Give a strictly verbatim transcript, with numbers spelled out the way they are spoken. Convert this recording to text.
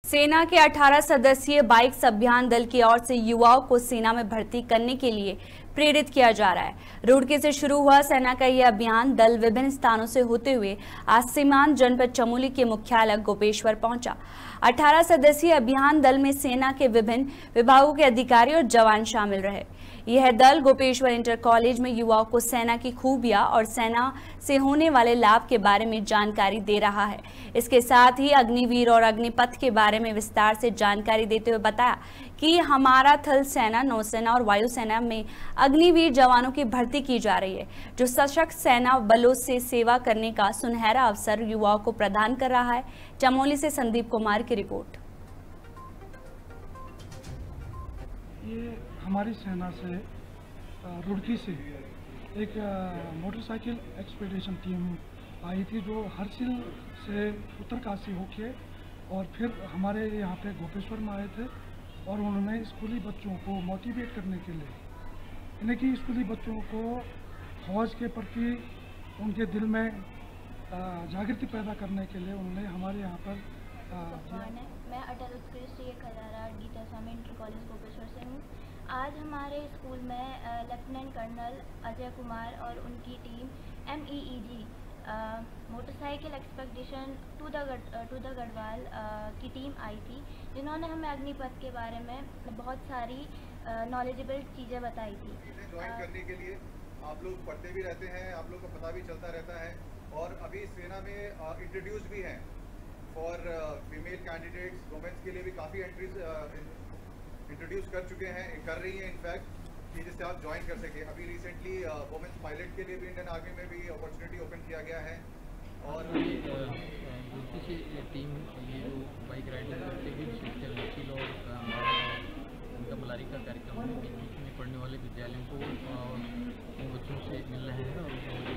सेना के अठारह सदस्यीय बाइक्स अभियान दल की ओर से युवाओं को सेना में भर्ती करने के लिए प्रेरित किया जा रहा है। रुड़की से शुरू हुआ सेना का यह अभियान दल विभिन्न स्थानों से होते हुए आज सीमांत जनपद चमोली के मुख्यालय गोपेश्वर पहुंचा। अठारह सदस्यीय अभियान दल में सेना के विभिन्न विभागों के अधिकारी और जवान शामिल रहे। यह दल गोपेश्वर इंटर कॉलेज में युवाओं को सेना की खूबियां और सेना से होने वाले लाभ के बारे में जानकारी दे रहा है। इसके साथ ही अग्निवीर और अग्निपथ के बारे में विस्तार से जानकारी देते हुए बताया कि हमारा थल सेना, नौसेना और वायुसेना में अग्निवीर जवानों की भर्ती की जा रही है, जो सशक्त सेना बलों से सेवा करने का सुनहरा अवसर युवाओं को प्रदान कर रहा है। चमोली से संदीप कुमार की रिपोर्ट। ये हमारी सेना से रुड़की से एक मोटरसाइकिल एक्सपीडिशन टीम आई थी, जो हरसिल से उत्तरकाशी होके और फिर हमारे यहाँ पे गोपेश्वर में आए थे। और उन्होंने स्कूली बच्चों को मोटिवेट करने के लिए, यानी कि स्कूली बच्चों को फौज के प्रति उनके दिल में जागृति पैदा करने के लिए उन्होंने हमारे यहाँ पर मैं अटल उत्कृष्ट खदारा गीता स्वामी इंटर कॉलेज गोपेश्वर से हूँ। आज हमारे स्कूल में लेफ्टिनेंट कर्नल अजय कुमार और उनकी team M E E G motorcycle expedition to the to the Garhwal की टीम आई थी, जिन्होंने हमें अग्निपथ के बारे में बहुत सारी नॉलेजेबल चीज़ें बताई थी। ज्वाइन करने के लिए आप लोग पढ़ते भी रहते हैं, आप लोग को पता भी चलता रहता है और अभी सेना में इंट्रोड्यूस भी हैं फॉर फीमेल कैंडिडेट्स, वुमेन्स के लिए भी काफ़ी एंट्रीज इंट्रोड्यूस कर चुके हैं, कर रही हैं इनफैक्ट, कि जिससे आप ज्वाइन कर सके। अभी रिसेंटली वुमेन्स पायलट के लिए भी इंडियन आर्मी में भी अपॉर्चुनिटी ओपन किया गया है। और रुड़की से टीम ये जो बाइक राइडिंग करते हुए शिक्षक वकील और उनका मलारी का कार्यक्रम है, बीच में पढ़ने वाले विद्यालयों को और उन बच्चों से मिल रहे हैं और